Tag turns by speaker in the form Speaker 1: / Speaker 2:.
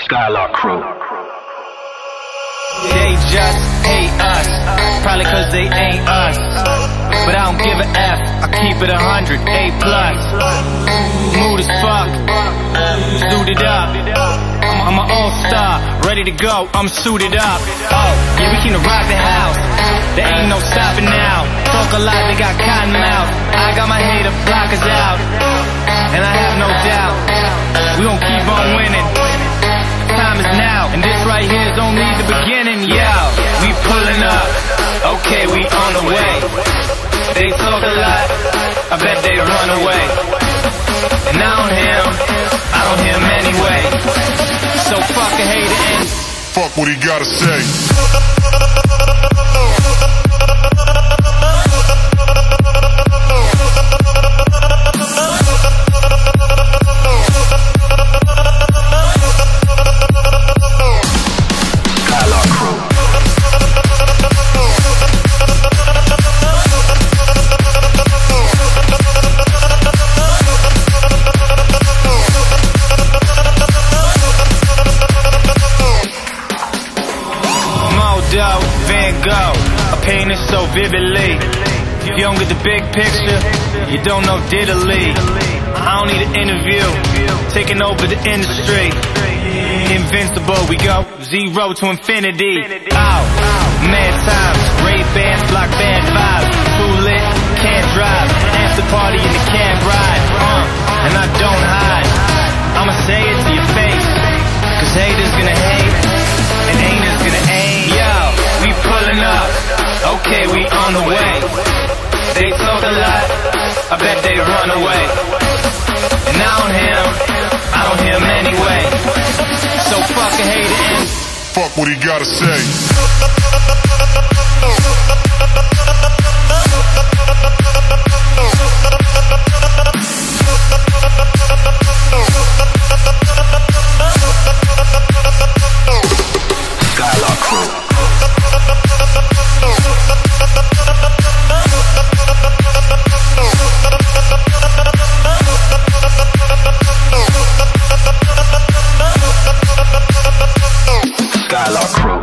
Speaker 1: Skylark Crew.
Speaker 2: They just hate us, probably cause they ain't us. But I don't give a F, I keep it 100, A+. Mood as fuck, suited up. I'm an all-star, ready to go, I'm suited up. Oh, yeah, we came to rock the house, there ain't no stopping now. Talk a lot, they got cotton mouth. I got my hater blockers out, and I have no doubt we gon' keep on winning. Time is now, and this right here is only the beginning. Yeah, we pulling up, okay, we on the way. They talk a lot, I bet they run away. And I don't hear 'em anyway. So fuck a hater and
Speaker 3: fuck what he gotta say.
Speaker 2: Van Gogh, I paint it so vividly. If you don't get the big picture, you don't know diddly. I don't need an interview, taking over the industry. Invincible, we go 0 to infinity. Oh, mad times, Ray-Bans, block bad vibes. Too lit, can't drive, after party in the cab ride. And I don't hide, I'ma say it to your face, cause haters gonna hate, and haters gonna aim. Yo, we pulling up, okay, we on the way. They talk a lot, I bet they run away. And I don't hear 'em anyway. So fuck a hater and
Speaker 3: fuck what he gotta say.
Speaker 1: Skylark Crew. Skylark Crew.